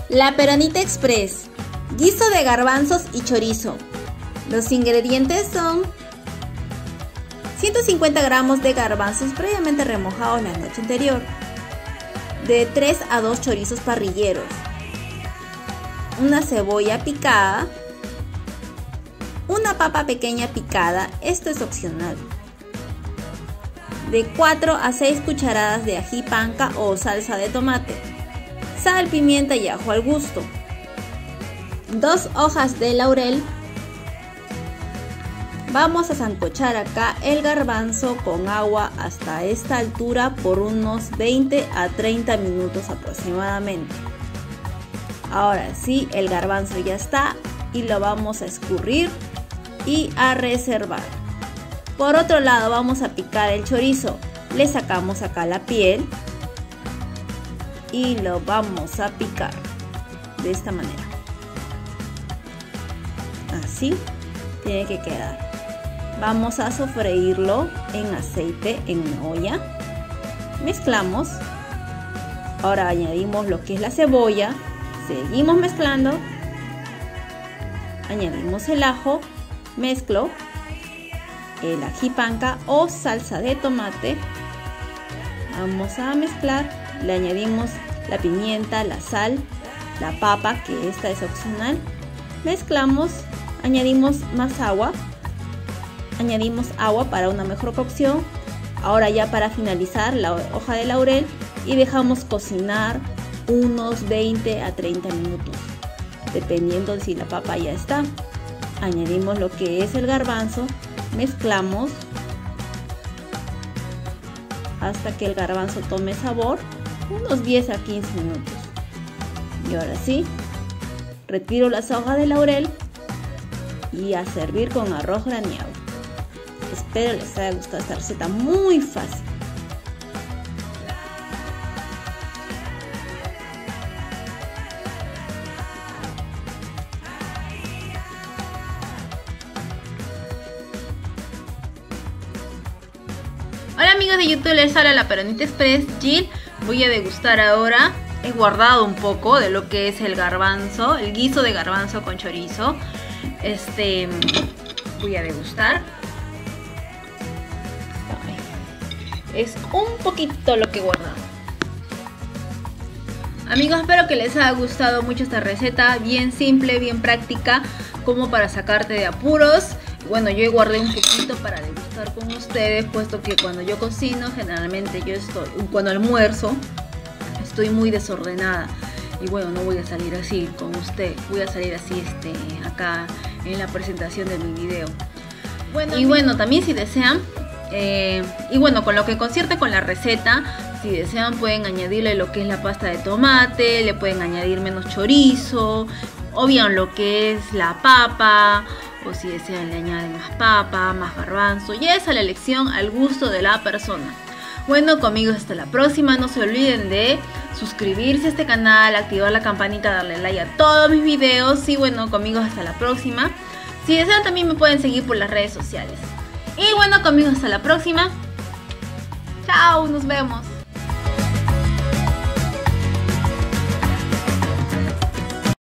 La Peronita Express, guiso de garbanzos y chorizo. Los ingredientes son 150 gramos de garbanzos previamente remojados la noche anterior, de 3 a 2 chorizos parrilleros, una cebolla picada, una papa pequeña picada, esto es opcional, de 4 a 6 cucharadas de ají panca o salsa de tomate, sal, pimienta y ajo al gusto, 2 hojas de laurel. Vamos a sancochar acá el garbanzo con agua hasta esta altura por unos 20 a 30 minutos aproximadamente. Ahora sí, el garbanzo ya está y lo vamos a escurrir y a reservar. Por otro lado, vamos a picar el chorizo. Le sacamos acá la piel y lo vamos a picar de esta manera. Así tiene que quedar. Vamos a sofreírlo en aceite en una olla. Mezclamos. Ahora añadimos lo que es la cebolla. Seguimos mezclando. Añadimos el ajo. Mezclo el ají panca o salsa de tomate. Vamos a mezclar. Le añadimos la pimienta, la sal, la papa, que esta es opcional. Mezclamos. Añadimos más agua. Añadimos agua para una mejor cocción. Ahora ya para finalizar la hoja de laurel y dejamos cocinar unos 20 a 30 minutos, dependiendo de si la papa ya está. Añadimos lo que es el garbanzo, mezclamos hasta que el garbanzo tome sabor, unos 10 a 15 minutos. Y ahora sí, retiro las hojas de laurel y a servir con arroz graneado. Espero les haya gustado esta receta muy fácil. Hola amigos de YouTube, les habla la Peronita Express, Jill. Voy a degustar ahora. He guardado un poco de lo que es el garbanzo, el guiso de garbanzo con chorizo. Voy a degustar. Es un poquito lo que he guardado. Amigos, espero que les haya gustado mucho esta receta. Bien simple, bien práctica, como para sacarte de apuros. Bueno, yo guardé un poquito para degustar con ustedes, puesto que cuando yo cocino, generalmente cuando almuerzo, estoy muy desordenada. Y bueno, no voy a salir así con usted. Voy a salir así acá en la presentación de mi video. Bueno, también si desean, y bueno, con lo que concierne con la receta, si desean pueden añadirle lo que es la pasta de tomate, le pueden añadir menos chorizo, o bien lo que es la papa, o si desean le añaden más papa, más garbanzo. Ya es a la elección, al gusto de la persona. Bueno, conmigo hasta la próxima. No se olviden de suscribirse a este canal, activar la campanita, darle like a todos mis videos. Y bueno, conmigo hasta la próxima. Si desean también me pueden seguir por las redes sociales. Y bueno, conmigo hasta la próxima. Chao, nos vemos.